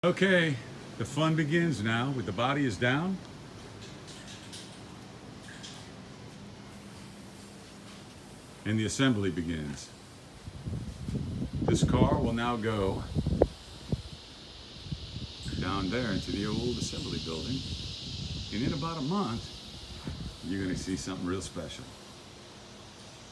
Okay, the fun begins now with the body is down. And the assembly begins. This car will now go down there into the old assembly building. And in about a month, you're going to see something real special.